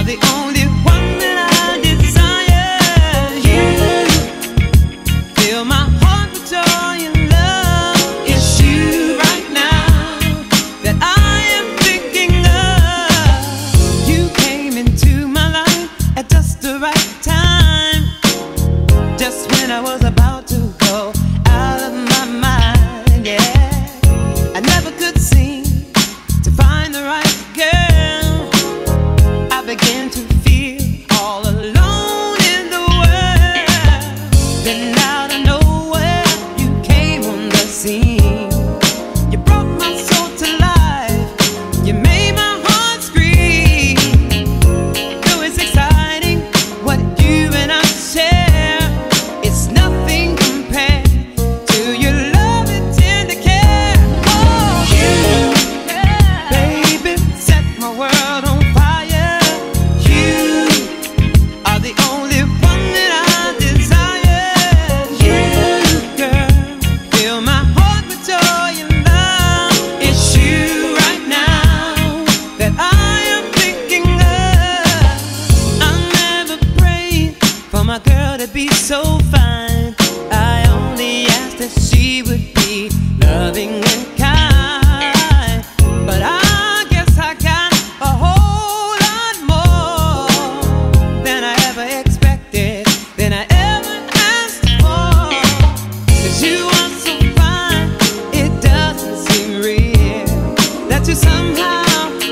are the only one that I desire. You fill my heart with joy and love. It's you right now that I am thinking of. You came into my life at just the right time, just when I was about to go out of my mind. Yeah, I never could seem to find the right girl. I began to feel all alone in the world. Then out of nowhere you came on the scene. You brought my soul to life. You made my heart scream. Though it's exciting what you and I share, it's nothing compared to your love and tender care. Oh, you, baby, set my world on fire. You are the only one that I desire. You, girl, fill my heart with joy and love. It's you right now that I am thinking of. I never prayed for my girl to be so fine. I only asked that she would be loving and kind. But I guess I got a whole lot more than I ever expected, than I ever asked for. 'Cause you are so fine, it doesn't seem real that you somehow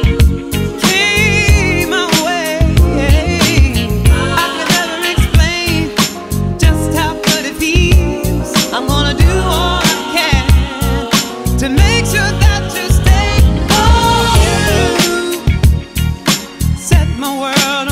came my way. I could never explain just how good it feels. I'm gonna do all I can to make sure that you stay. Oh, you set my world